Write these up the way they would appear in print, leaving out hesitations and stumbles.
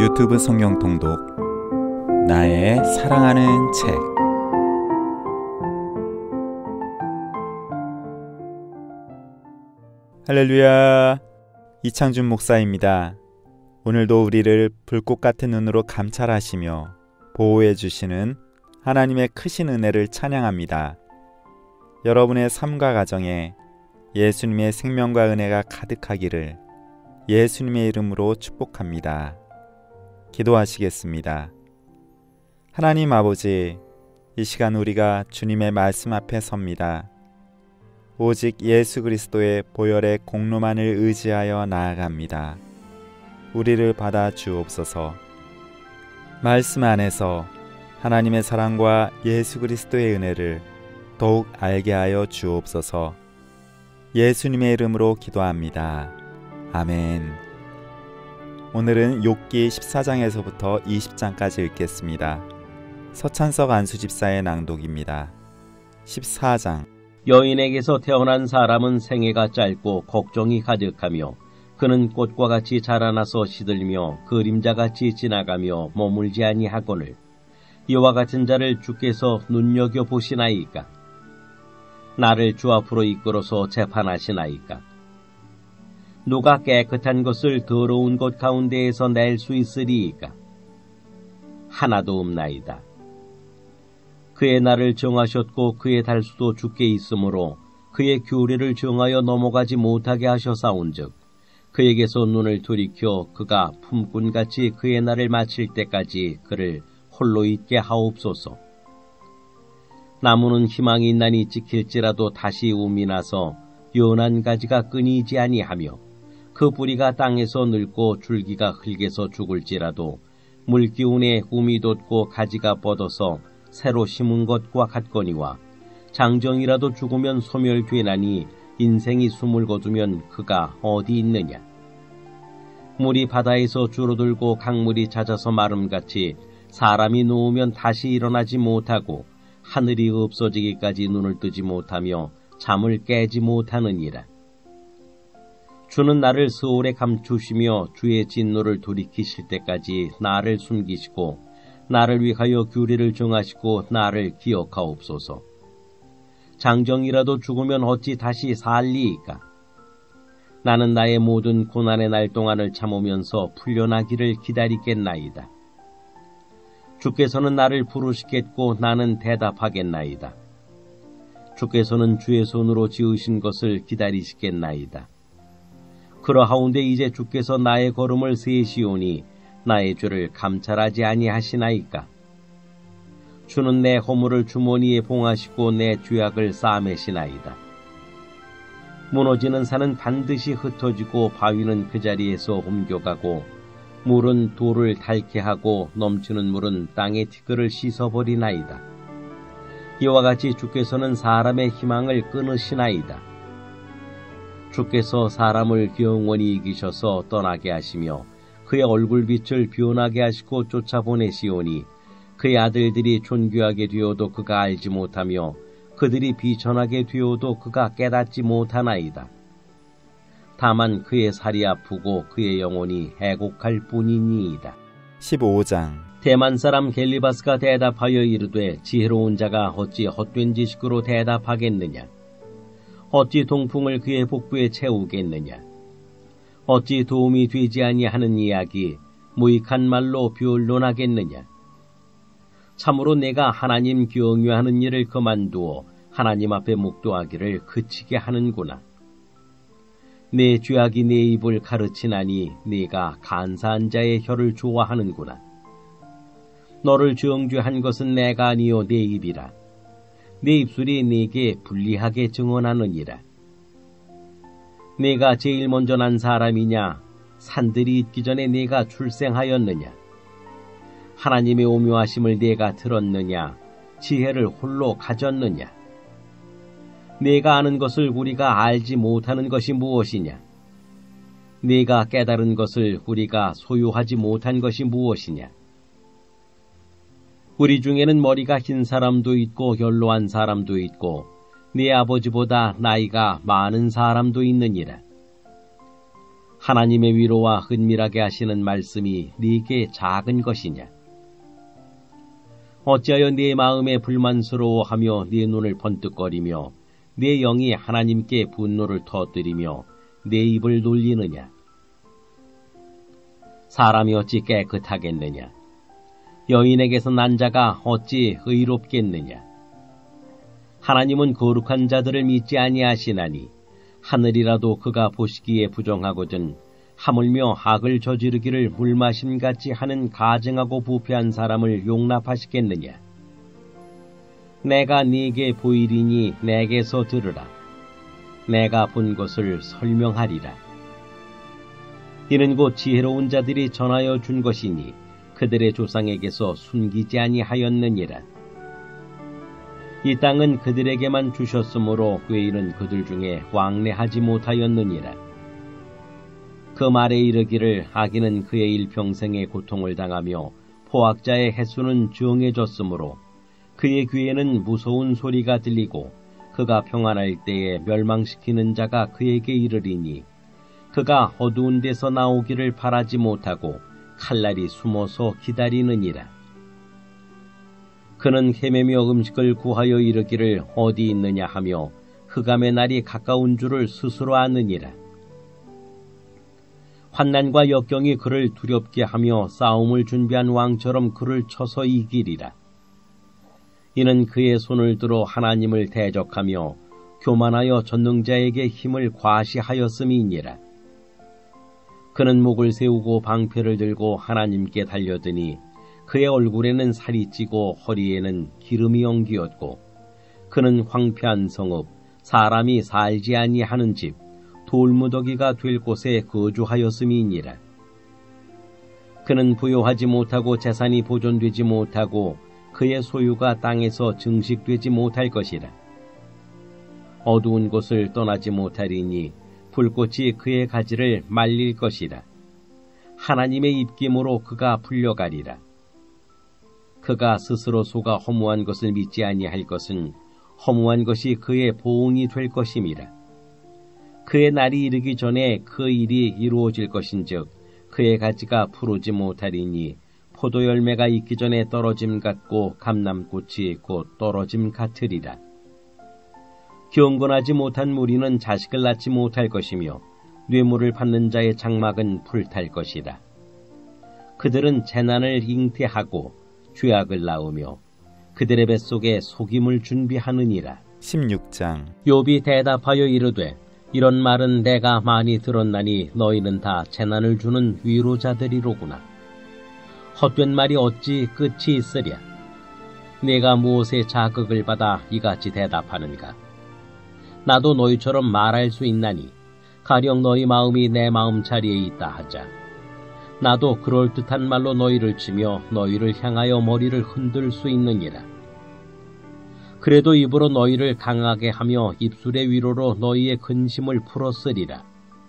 유튜브 성경 통독 나의 사랑하는 책. 할렐루야, 이창준 목사입니다. 오늘도 우리를 불꽃 같은 눈으로 감찰하시며 보호해 주시는 하나님의 크신 은혜를 찬양합니다. 여러분의 삶과 가정에 예수님의 생명과 은혜가 가득하기를 예수님의 이름으로 축복합니다. 기도하시겠습니다. 하나님 아버지, 이 시간 우리가 주님의 말씀 앞에 섭니다. 오직 예수 그리스도의 보혈의 공로만을 의지하여 나아갑니다. 우리를 받아 주옵소서. 말씀 안에서 하나님의 사랑과 예수 그리스도의 은혜를 더욱 알게 하여 주옵소서. 예수님의 이름으로 기도합니다. 아멘. 오늘은 욥기 14장에서부터 20장까지 읽겠습니다. 서찬석 안수집사의 낭독입니다. 14장. 여인에게서 태어난 사람은 생애가 짧고 걱정이 가득하며 그는 꽃과 같이 자라나서 시들며 그림자같이 지나가며 머물지 아니하거늘 이와 같은 자를 주께서 눈여겨보시나이까? 나를 주 앞으로 이끌어서 재판하시나이까? 누가 깨끗한 것을 더러운 것 가운데에서 낼 수 있으리이까? 하나도 없나이다. 그의 날을 정하셨고 그의 달수도 주께 있으므로 그의 규례를 정하여 넘어가지 못하게 하셔사온즉 그에게서 눈을 돌이켜 그가 품꾼같이 그의 날을 마칠 때까지 그를 홀로 있게 하옵소서. 나무는 희망이 있나니 지킬지라도 다시 움이 나서 연한 가지가 끊이지 아니하며 그 뿌리가 땅에서 늙고 줄기가 흙에서 죽을지라도 물기운에 움이 돋고 가지가 뻗어서 새로 심은 것과 같거니와 장정이라도 죽으면 소멸되나니 인생이 숨을 거두면 그가 어디 있느냐. 물이 바다에서 줄어들고 강물이 잦아서 마름같이 사람이 누우면 다시 일어나지 못하고 하늘이 없어지기까지 눈을 뜨지 못하며 잠을 깨지 못하느니라. 주는 나를 스올에 감추시며 주의 진노를 돌이키실 때까지 나를 숨기시고 나를 위하여 규례를 정하시고 나를 기억하옵소서. 장정이라도 죽으면 어찌 다시 살리이까? 나는 나의 모든 고난의 날 동안을 참으면서 풀려나기를 기다리겠나이다. 주께서는 나를 부르시겠고 나는 대답하겠나이다. 주께서는 주의 손으로 지으신 것을 기다리시겠나이다. 그러하온데 이제 주께서 나의 걸음을 세시오니 나의 죄를 감찰하지 아니하시나이까? 주는 내 허물을 주머니에 봉하시고 내 죄악을 싸매시나이다. 무너지는 산은 반드시 흩어지고 바위는 그 자리에서 옮겨가고 물은 돌을 닳게 하고 넘치는 물은 땅의 티끌을 씻어버리나이다. 이와 같이 주께서는 사람의 희망을 끊으시나이다. 주께서 사람을 영원히 이기셔서 떠나게 하시며 그의 얼굴빛을 변하게 하시고 쫓아보내시오니 그의 아들들이 존귀하게 되어도 그가 알지 못하며 그들이 비천하게 되어도 그가 깨닫지 못하나이다. 다만 그의 살이 아프고 그의 영혼이 애곡할 뿐이니이다. 15장. 대만 사람 겔리바스가 대답하여 이르되 지혜로운 자가 어찌 헛된 지식으로 대답하겠느냐? 어찌 동풍을 그의 복부에 채우겠느냐? 어찌 도움이 되지 아니하는 이야기 무익한 말로 변론하겠느냐? 참으로 내가 하나님 경외하는 일을 그만두어 하나님 앞에 묵도하기를 그치게 하는구나. 내 죄악이 내 입을 가르치나니 네가 간사한 자의 혀를 좋아하는구나. 너를 정죄한 것은 내가 아니요 내 입이라. 내 입술이 네게 불리하게 증언하느니라. 네가 제일 먼저 난 사람이냐? 산들이 있기 전에 네가 출생하였느냐? 하나님의 오묘하심을 네가 들었느냐? 지혜를 홀로 가졌느냐? 네가 아는 것을 우리가 알지 못하는 것이 무엇이냐? 네가 깨달은 것을 우리가 소유하지 못한 것이 무엇이냐? 우리 중에는 머리가 흰 사람도 있고 연로한 사람도 있고 네 아버지보다 나이가 많은 사람도 있느니라. 하나님의 위로와 은밀하게 하시는 말씀이 네게 작은 것이냐? 어찌하여 네 마음에 불만스러워하며 네 눈을 번뜩거리며 네 영이 하나님께 분노를 터뜨리며 내 입을 놀리느냐? 사람이 어찌 깨끗하겠느냐? 여인에게서 난 자가 어찌 의롭겠느냐? 하나님은 거룩한 자들을 믿지 아니하시나니 하늘이라도 그가 보시기에 부정하거든 하물며 악을 저지르기를 물마심같이 하는 가증하고 부패한 사람을 용납하시겠느냐? 내가 네게 보이리니 내게서 들으라. 내가 본 것을 설명하리라. 이는 곧 지혜로운 자들이 전하여 준 것이니 그들의 조상에게서 숨기지 아니하였느니라. 이 땅은 그들에게만 주셨으므로 외인은 그들 중에 왕래하지 못하였느니라. 그 말에 이르기를 악인은 그의 일평생의 고통을 당하며 포악자의 횟수는 정해졌으므로 그의 귀에는 무서운 소리가 들리고 그가 평안할 때에 멸망시키는 자가 그에게 이르리니 그가 어두운 데서 나오기를 바라지 못하고 칼날이 숨어서 기다리느니라. 그는 헤매며 음식을 구하여 이르기를 어디 있느냐 하며 흑암의 날이 가까운 줄을 스스로 아느니라. 환난과 역경이 그를 두렵게 하며 싸움을 준비한 왕처럼 그를 쳐서 이기리라. 이는 그의 손을 들어 하나님을 대적하며 교만하여 전능자에게 힘을 과시하였음이니라. 그는 목을 세우고 방패를 들고 하나님께 달려드니 그의 얼굴에는 살이 찌고 허리에는 기름이 엉기었고 그는 황폐한 성읍, 사람이 살지 아니하는 집, 돌무더기가 될 곳에 거주하였음이니라. 그는 부요하지 못하고 재산이 보존되지 못하고 그의 소유가 땅에서 증식되지 못할 것이라. 어두운 곳을 떠나지 못하리니 불꽃이 그의 가지를 말릴 것이라. 하나님의 입김으로 그가 풀려가리라. 그가 스스로 속아 허무한 것을 믿지 아니할 것은 허무한 것이 그의 보응이 될 것임이라. 그의 날이 이르기 전에 그 일이 이루어질 것인즉 그의 가지가 푸르지 못하리니 포도 열매가 익기 전에 떨어짐 같고 감람꽃이 곧 떨어짐 같으리라. 경건하지 못한 무리는 자식을 낳지 못할 것이며 뇌물을 받는 자의 장막은 불탈 것이라. 그들은 재난을 잉태하고 죄악을 낳으며 그들의 뱃속에 속임을 준비하느니라. 16장. 욥이 대답하여 이르되 이런 말은 내가 많이 들었나니 너희는 다 재난을 주는 위로자들이로구나. 헛된 말이 어찌 끝이 있으랴. 내가 무엇에 자극을 받아 이같이 대답하는가. 나도 너희처럼 말할 수 있나니 가령 너희 마음이 내 마음자리에 있다 하자. 나도 그럴듯한 말로 너희를 치며 너희를 향하여 머리를 흔들 수 있느니라. 그래도 입으로 너희를 강하게 하며 입술의 위로로 너희의 근심을 풀었으리라.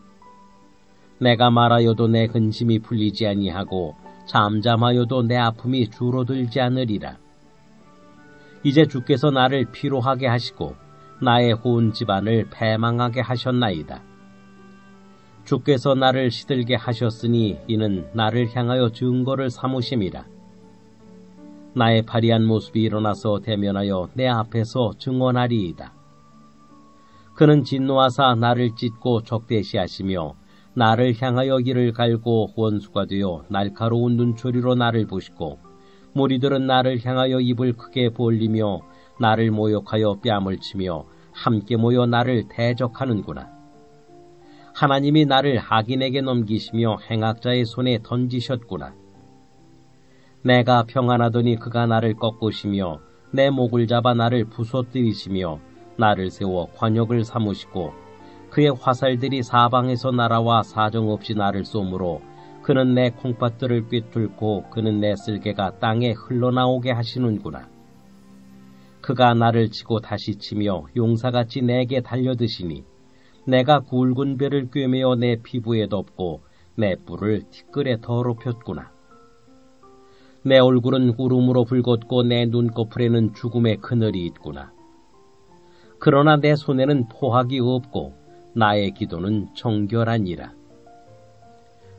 내가 말하여도 내 근심이 풀리지 아니하고 잠잠하여도 내 아픔이 줄어들지 않으리라. 이제 주께서 나를 피로하게 하시고 나의 온 집안을 패망하게 하셨나이다. 주께서 나를 시들게 하셨으니 이는 나를 향하여 증거를 삼으심이라. 나의 파리한 모습이 일어나서 대면하여 내 앞에서 증언하리이다. 그는 진노하사 나를 찢고 적대시하시며 나를 향하여 이를 갈고 원수가 되어 날카로운 눈초리로 나를 보시고 무리들은 나를 향하여 입을 크게 벌리며 나를 모욕하여 뺨을 치며 함께 모여 나를 대적하는구나. 하나님이 나를 악인에게 넘기시며 행악자의 손에 던지셨구나. 내가 평안하더니 그가 나를 꺾으시며 내 목을 잡아 나를 부서뜨리시며 나를 세워 관역을 삼으시고 그의 화살들이 사방에서 날아와 사정없이 나를 쏘므로 그는 내 콩팥들을 꿰뚫고 그는 내 쓸개가 땅에 흘러나오게 하시는구나. 그가 나를 치고 다시 치며 용사같이 내게 달려드시니 내가 굵은 배를 꿰매어 내 피부에 덮고 내 뿔을 티끌에 더럽혔구나. 내 얼굴은 울음으로 붉었고 내 눈꺼풀에는 죽음의 그늘이 있구나. 그러나 내 손에는 포악이 없고 나의 기도는 정결하니라.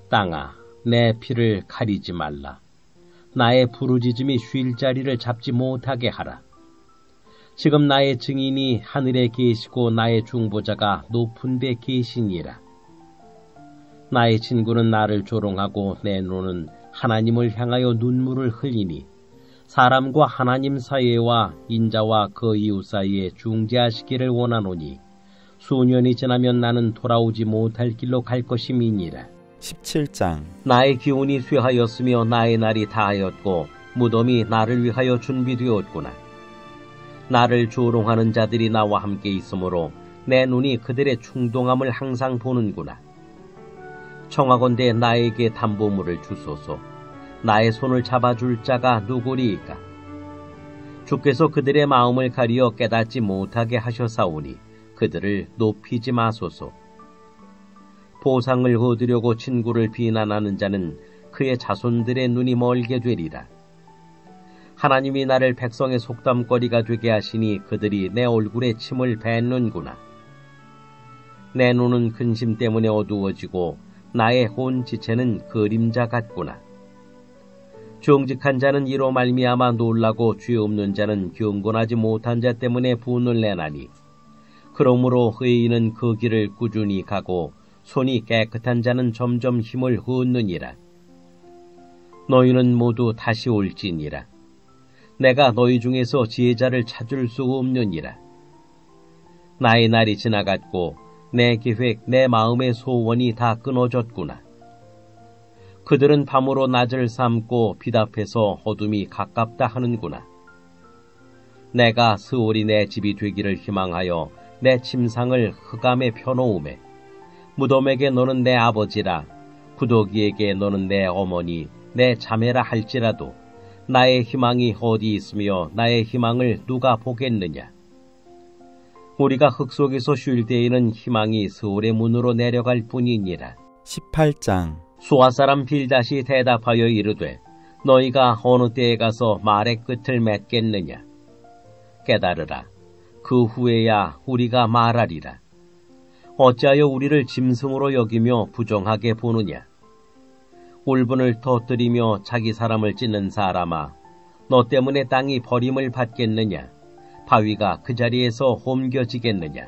땅아, 내 피를 가리지 말라. 나의 부르짖음이 쉴 자리를 잡지 못하게 하라. 지금 나의 증인이 하늘에 계시고 나의 중보자가 높은 데 계시니라. 나의 친구는 나를 조롱하고 내 눈은 하나님을 향하여 눈물을 흘리니 사람과 하나님 사이와 인자와 그 이웃 사이에 중재하시기를 원하노니 수년이 지나면 나는 돌아오지 못할 길로 갈 것임이니라. 17장. 나의 기운이 쇠하였으며 나의 날이 다하였고 무덤이 나를 위하여 준비되었구나. 나를 조롱하는 자들이 나와 함께 있으므로 내 눈이 그들의 충동함을 항상 보는구나. 청하건대 나에게 담보물을 주소서. 나의 손을 잡아줄 자가 누구리이까? 주께서 그들의 마음을 가리어 깨닫지 못하게 하셔사오니 그들을 높이지 마소서. 보상을 얻으려고 친구를 비난하는 자는 그의 자손들의 눈이 멀게 되리라. 하나님이 나를 백성의 속담거리가 되게 하시니 그들이 내 얼굴에 침을 뱉는구나. 내 눈은 근심 때문에 어두워지고 나의 온 지체는 그림자 같구나. 정직한 자는 이로 말미암아 놀라고 죄 없는 자는 경건하지 못한 자 때문에 분을 내나니 그러므로 의인은 그 길을 꾸준히 가고 손이 깨끗한 자는 점점 힘을 얻느니라. 너희는 모두 다시 올지니라. 내가 너희 중에서 지혜자를 찾을 수 없느니라. 나의 날이 지나갔고 내 계획, 내 마음의 소원이 다 끊어졌구나. 그들은 밤으로 낮을 삼고 빛 앞에서 어둠이 가깝다 하는구나. 내가 스올이 내 집이 되기를 희망하여 내 침상을 흑암에 펴놓음에 무덤에게 너는 내 아버지라 구더기에게 너는 내 어머니 내 자매라 할지라도 나의 희망이 어디 있으며 나의 희망을 누가 보겠느냐. 우리가 흙 속에서 쉴 때에는 희망이 스올의 문으로 내려갈 뿐이니라. 18장. 수아 사람 빌닷이 대답하여 이르되 너희가 어느 때에 가서 말의 끝을 맺겠느냐. 깨달으라. 그 후에야 우리가 말하리라. 어찌하여 우리를 짐승으로 여기며 부정하게 보느냐. 울분을 터뜨리며 자기 사람을 찢는 사람아, 너 때문에 땅이 버림을 받겠느냐. 바위가 그 자리에서 옮겨지겠느냐.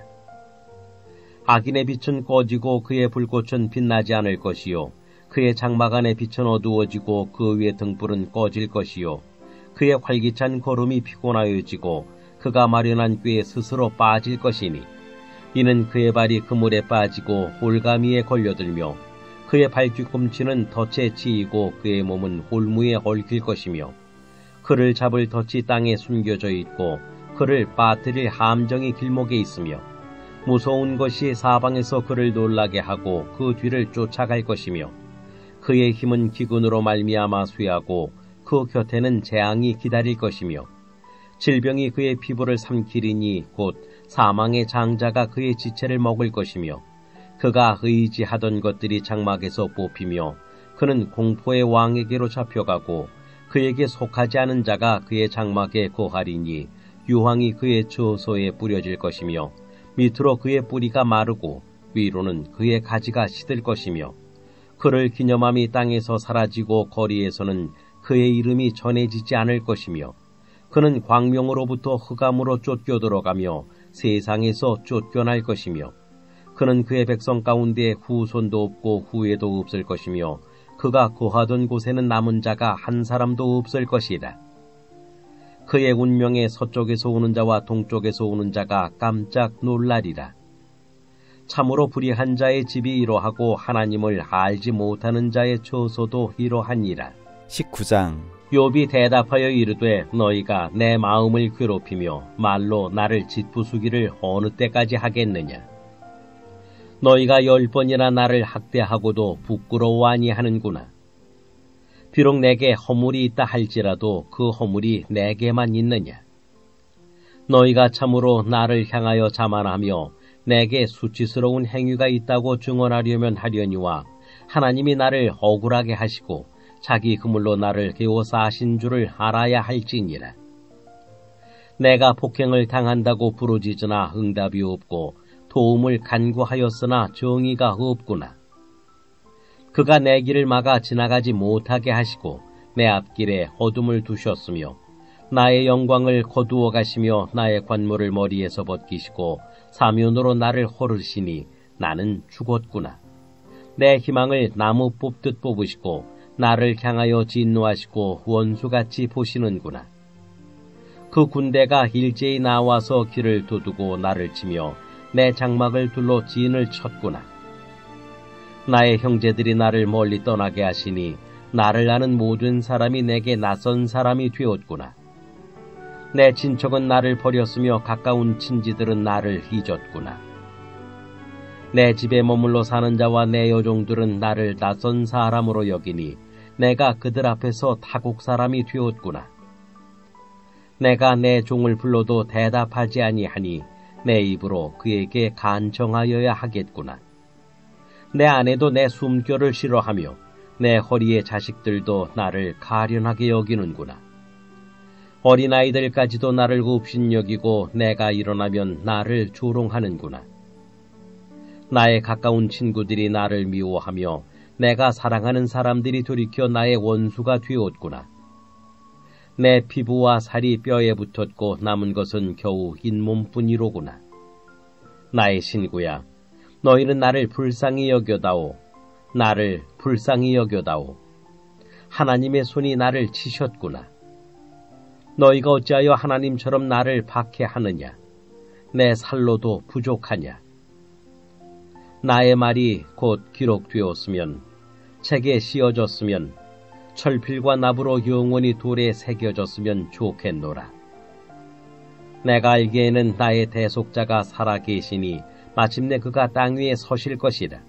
악인의 빛은 꺼지고 그의 불꽃은 빛나지 않을 것이요 그의 장막 안의 빛은 어두워지고 그 위의 등불은 꺼질 것이요 그의 활기찬 걸음이 피곤하여지고 그가 마련한 꾀에 스스로 빠질 것이니 이는 그의 발이 그물에 빠지고 올가미에 걸려들며 그의 발뒤꿈치는 덫에 치이고 그의 몸은 올무에 얽힐 것이며 그를 잡을 덫이 땅에 숨겨져 있고 그를 빠뜨릴 함정이 길목에 있으며 무서운 것이 사방에서 그를 놀라게 하고 그 뒤를 쫓아갈 것이며 그의 힘은 기근으로 말미암아 쇠하고 그 곁에는 재앙이 기다릴 것이며 질병이 그의 피부를 삼키리니 곧 사망의 장자가 그의 지체를 먹을 것이며 그가 의지하던 것들이 장막에서 뽑히며 그는 공포의 왕에게로 잡혀가고 그에게 속하지 않은 자가 그의 장막에 거하리니 유황이 그의 저소에 뿌려질 것이며 밑으로 그의 뿌리가 마르고 위로는 그의 가지가 시들 것이며 그를 기념함이 땅에서 사라지고 거리에서는 그의 이름이 전해지지 않을 것이며 그는 광명으로부터 흑암으로 쫓겨 들어가며 세상에서 쫓겨날 것이며 그는 그의 백성 가운데 후손도 없고 후예도 없을 것이며 그가 거하던 곳에는 남은 자가 한 사람도 없을 것이라. 그의 운명에 서쪽에서 오는 자와 동쪽에서 오는 자가 깜짝 놀라리라. 참으로 불의한 자의 집이 이러하고 하나님을 알지 못하는 자의 처소도 이러하니라. 19장. 욥이 대답하여 이르되 너희가 내 마음을 괴롭히며 말로 나를 짓부수기를 어느 때까지 하겠느냐. 너희가 10번이나 나를 학대하고도 부끄러워 아니하는구나. 비록 내게 허물이 있다 할지라도 그 허물이 내게만 있느냐. 너희가 참으로 나를 향하여 자만하며 내게 수치스러운 행위가 있다고 증언하려면 하려니와 하나님이 나를 억울하게 하시고 자기 그물로 나를 개워싸신 줄을 알아야 할지니라. 내가 폭행을 당한다고 부르짖으나 응답이 없고 도움을 간구하였으나 정의가 없구나. 그가 내 길을 막아 지나가지 못하게 하시고 내 앞길에 어둠을 두셨으며 나의 영광을 거두어 가시며 나의 관모를 머리에서 벗기시고 사면으로 나를 호르시니 나는 죽었구나. 내 희망을 나무 뽑듯 뽑으시고 나를 향하여 진노하시고 원수같이 보시는구나. 그 군대가 일제히 나와서 길을 도두고 나를 치며 내 장막을 둘러 진을 쳤구나. 나의 형제들이 나를 멀리 떠나게 하시니 나를 아는 모든 사람이 내게 낯선 사람이 되었구나. 내 친척은 나를 버렸으며 가까운 친지들은 나를 잊었구나. 내 집에 머물러 사는 자와 내 여종들은 나를 낯선 사람으로 여기니 내가 그들 앞에서 타국 사람이 되었구나. 내가 내 종을 불러도 대답하지 아니하니 내 입으로 그에게 간청하여야 하겠구나. 내 아내도 내 숨결을 싫어하며 내 허리의 자식들도 나를 가련하게 여기는구나. 어린아이들까지도 나를 up신여기고 내가 일어나면 나를 조롱하는구나. 나의 가까운 친구들이 나를 미워하며 내가 사랑하는 사람들이 돌이켜 나의 원수가 되었구나. 내 피부와 살이 뼈에 붙었고 남은 것은 겨우 잇몸뿐이로구나. 나의 신구야, 너희는 나를 불쌍히 여겨다오. 나를 불쌍히 여겨다오. 하나님의 손이 나를 치셨구나. 너희가 어찌하여 하나님처럼 나를 박해하느냐? 내 살로도 부족하냐? 나의 말이 곧 기록되었으면, 책에 씌어졌으면, 철필과 납으로 영원히 돌에 새겨졌으면 좋겠노라. 내가 알기에는 나의 대속자가 살아계시니 마침내 그가 땅 위에 서실 것이라.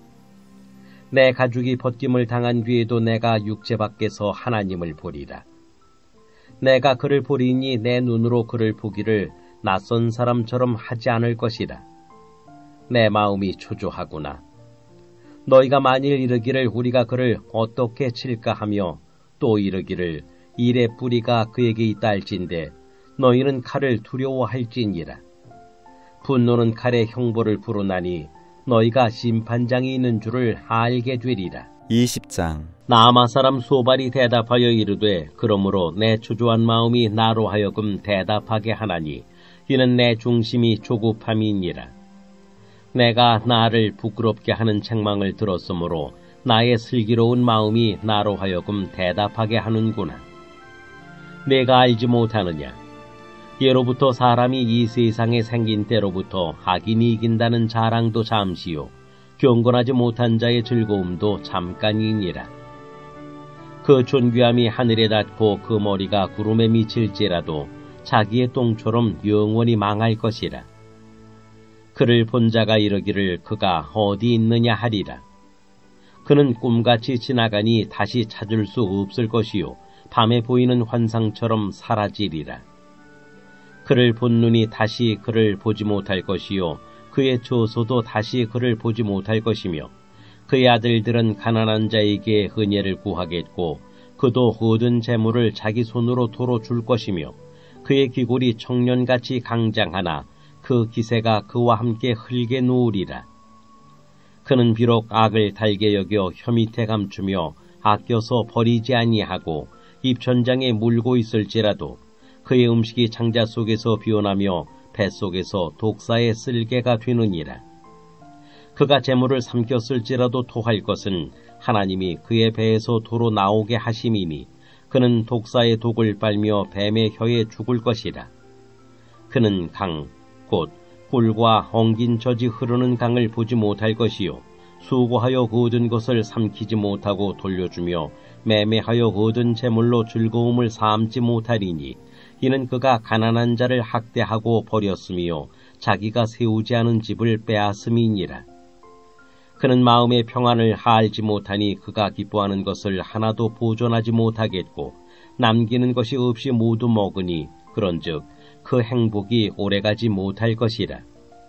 내 가죽이 벗김을 당한 뒤에도 내가 육체 밖에서 하나님을 보리라. 내가 그를 보리니 내 눈으로 그를 보기를 낯선 사람처럼 하지 않을 것이라. 내 마음이 초조하구나. 너희가 만일 이르기를 우리가 그를 어떻게 칠까 하며 또 이르기를 일의 뿌리가 그에게 있다 할진대 너희는 칼을 두려워할지니라. 분노는 칼의 형벌을 부르나니 너희가 심판장이 있는 줄을 알게 되리라. 20장. 나아마 사람 소발이 대답하여 이르되 그러므로 내 초조한 마음이 나로 하여금 대답하게 하나니 이는 내 중심이 조급함이니라. 내가 나를 부끄럽게 하는 책망을 들었으므로 나의 슬기로운 마음이 나로 하여금 대답하게 하는구나. 내가 알지 못하느냐? 예로부터 사람이 이 세상에 생긴 때로부터 악인이 이긴다는 자랑도 잠시요 경건하지 못한 자의 즐거움도 잠깐이니라. 그 존귀함이 하늘에 닿고 그 머리가 구름에 미칠지라도 자기의 똥처럼 영원히 망할 것이라. 그를 본 자가 이르기를 그가 어디 있느냐 하리라. 그는 꿈같이 지나가니 다시 찾을 수 없을 것이요 밤에 보이는 환상처럼 사라지리라. 그를 본 눈이 다시 그를 보지 못할 것이요 그의 조소도 다시 그를 보지 못할 것이며 그의 아들들은 가난한 자에게 은혜를 구하겠고 그도 얻은 재물을 자기 손으로 도로 줄 것이며 그의 귀골이 청년같이 강장하나 그 기세가 그와 함께 흙에 누우리라. 그는 비록 악을 달게 여겨 혀 밑에 감추며 아껴서 버리지 아니하고 입천장에 물고 있을지라도 그의 음식이 창자 속에서 비어나며 뱃속에서 독사의 쓸개가 되느니라. 그가 재물을 삼켰을지라도 토할 것은 하나님이 그의 배에서 도로 나오게 하심이니 그는 독사의 독을 빨며 뱀의 혀에 죽을 것이라. 그는 강, 곧 꿀과 엉긴 젖이 흐르는 강을 보지 못할 것이요 수고하여 얻은 것을 삼키지 못하고 돌려주며 매매하여 얻은 재물로 즐거움을 삼지 못하리니 이는 그가 가난한 자를 학대하고 버렸으며 자기가 세우지 않은 집을 빼앗음이니라. 그는 마음의 평안을 알지 못하니 그가 기뻐하는 것을 하나도 보존하지 못하겠고 남기는 것이 없이 모두 먹으니 그런즉 그 행복이 오래가지 못할 것이라.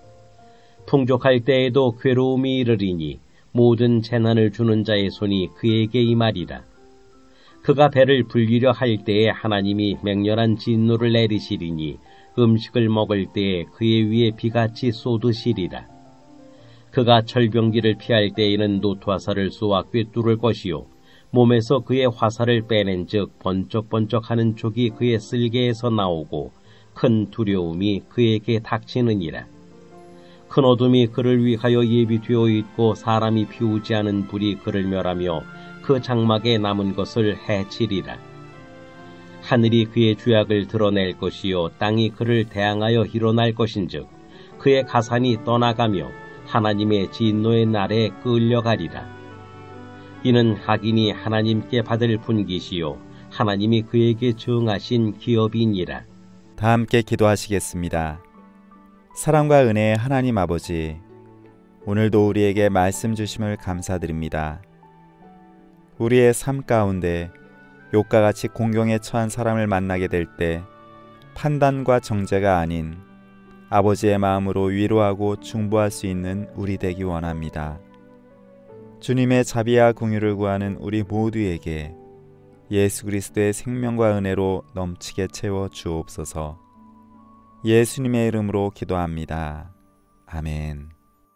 풍족할 때에도 괴로움이 이르리니 모든 재난을 주는 자의 손이 그에게 임하리라. 그가 배를 불리려 할 때에 하나님이 맹렬한 진노를 내리시리니 음식을 먹을 때에 그의 위에 비같이 쏟으시리라. 그가 철병기를 피할 때에는 노투화살을 쏘아 꿰뚫을 것이요 몸에서 그의 화살을 빼낸 즉 번쩍번쩍하는 촉이 그의 쓸개에서 나오고 큰 두려움이 그에게 닥치느니라. 큰 어둠이 그를 위하여 예비되어 있고 사람이 피우지 않은 불이 그를 멸하며 그 장막에 남은 것을 해치리라. 하늘이 그의 죄악을 드러낼 것이요 땅이 그를 대항하여 일어날 것인즉 그의 가산이 떠나가며 하나님의 진노의 날에 끌려가리라. 이는 악인이 하나님께 받을 분깃이요 하나님이 그에게 정하신 기업이니라. 다 함께 기도하시겠습니다. 사랑과 은혜의 하나님 아버지, 오늘도 우리에게 말씀 주심을 감사드립니다. 우리의 삶 가운데 욥과 같이 공경에 처한 사람을 만나게 될 때 판단과 정죄가 아닌 아버지의 마음으로 위로하고 중보할 수 있는 우리 되기 원합니다. 주님의 자비와 긍휼을 구하는 우리 모두에게 예수 그리스도의 생명과 은혜로 넘치게 채워 주옵소서. 예수님의 이름으로 기도합니다. 아멘.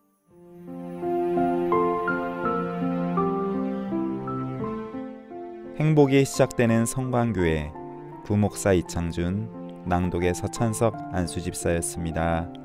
행복이 시작되는 성광교회 부목사 이창준, 낭독의 서찬석 안수집사였습니다.